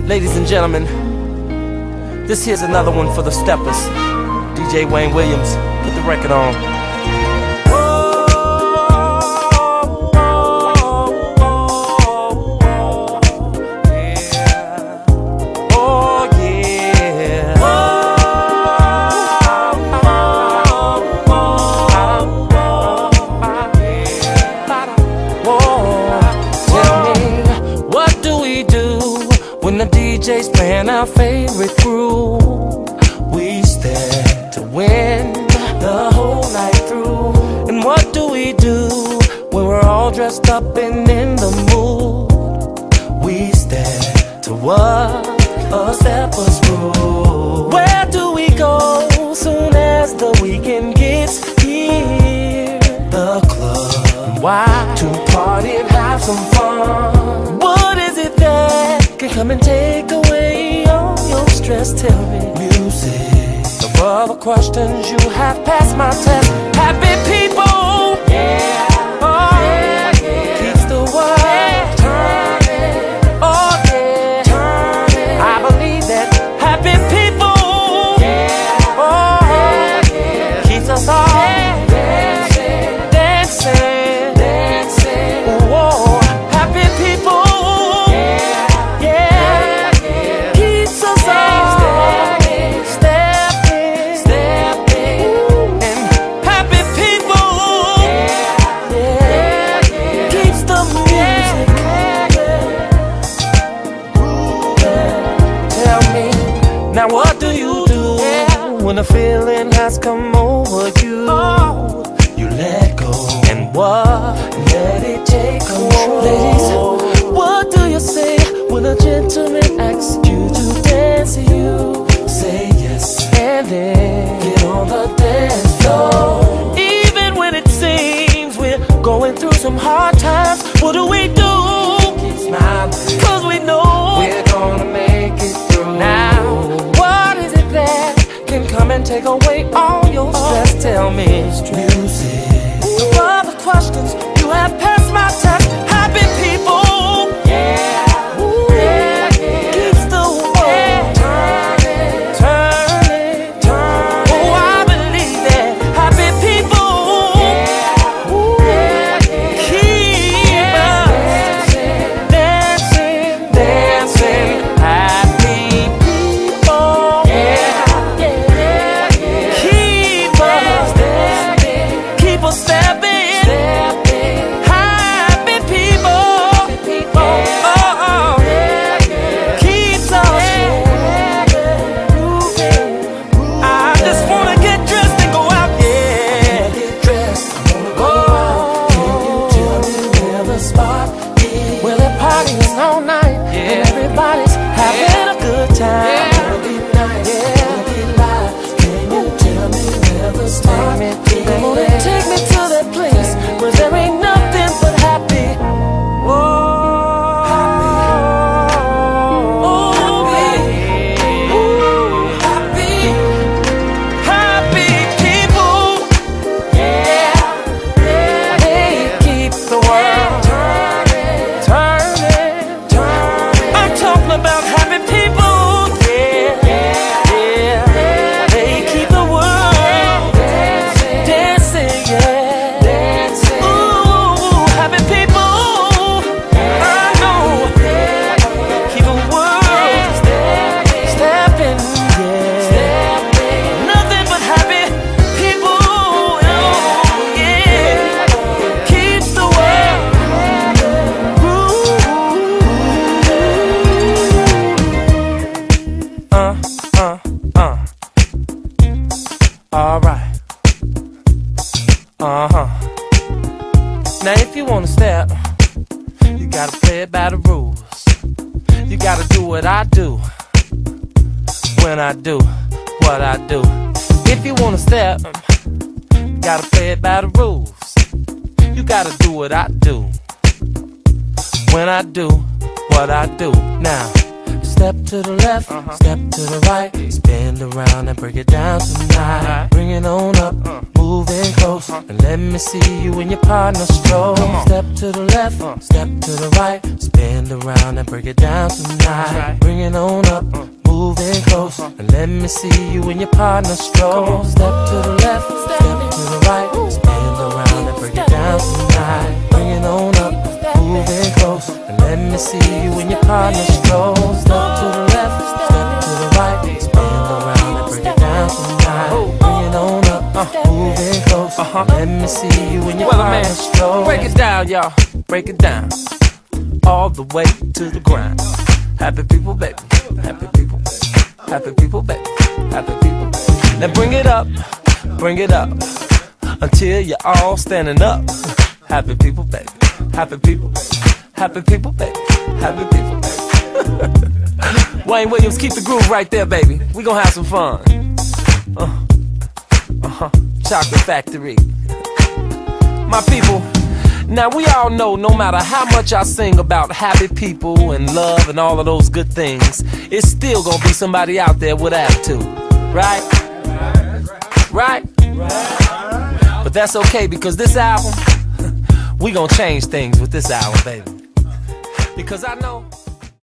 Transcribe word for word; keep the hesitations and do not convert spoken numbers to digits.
Ladies and gentlemen, this here's another one for the steppers. D J Wayne Williams, put the record on. When the D J's playing our favorite groove, we stand to win the whole night through. And what do we do when we're all dressed up and in the mood? We stand to what a stepper's groove. Where do we go soon as the weekend gets here? The club. Why? To party and have some fun. What is it that can come and take away all your stress? Tell me. Music. So for all the questions you have passed my test. Happy people, yeah, oh, yeah, yeah. Keeps the world, yeah, turning. Oh yeah, turning. I believe that happy people, yeah, oh, yeah, yeah. Keeps us all, yeah, dancing, dancing, dancing. Whoa, happy people. Now what do you do, yeah, when a feeling has come over you? Oh, you let go. And what? Let it take control. Ladies, what do you say when a gentleman asks you to dance? You say yes, and then get on the dance floor. Even when it seems we're going through some hard times, what do we do? Keep smiling, cause we know we're gonna make it through. Now can come and take away all your stress. Tell me. Music. So all the questions you have passed my test. Happy people, yeah, ooh, yeah, yeah. Keeps the world, yeah, turning, turning, turning. Oh, I believe that happy people, yeah, ooh, yeah, yeah. Keep yeah, us dancing, dancing, dancing. Happy people, yeah. Stepping, stepping, happy people, people. Oh, oh, oh. Yeah, yeah. Keeps us moving. I just wanna get dressed and go out, yeah. Get dressed, I wanna go out. Can you tell me where the spot is? Where the party's all night, yeah, and everybody's having yeah. a good time. Yeah. Wanna be nice, yeah, wanna be live. Can you tell me where the spot is? Come on and take me to that place where there ain't nothing but happy. Whoa, happy. Oh, happy. Ooh, happy. Happy people. Yeah, yeah. They keep the world turning, turning, turning. I'm talking about happy people. Yeah, yeah, yeah. They keep the world. Alright. Uh-huh. Now if you wanna step, you gotta play it by the rules. You gotta do what I do when I do what I do. If you wanna step, you gotta play it by the rules. You gotta do what I do when I do what I do. Now step to the left, uh-huh. Step to the right, spin around and break it down tonight. Right. Bring it on up, uh. moving close, uh-huh. And let me see you and your partner stroll. Step to the left, uh. Step to the right, spin stand around and break it down tonight. Bring it on up, moving close, and let me see you and your partner stroll. Step to the left, step to the right, stand around and break it down tonight. Bring it on up, moving close, and let me see you and your partner stroll. Step to the left, step to the right, stand around and break it down tonight. Bring it on up, moving close, and let me see you and your partner stroll. Break it down, y'all, break it down, all the way to the ground. Happy people, baby, happy people, happy people, baby, happy people, baby. Now bring it up, bring it up, until you're all standing up. Happy people, baby, happy people, happy people, baby, happy people, baby. Wayne Williams, keep the groove right there, baby. We gon' have some fun. Uh, uh-huh. Chocolate Factory. My people, now we all know no matter how much I sing about happy people and love and all of those good things, it's still gonna be somebody out there with attitude, right? Right? But that's okay, because this album, we gonna change things with this album, baby. Because I know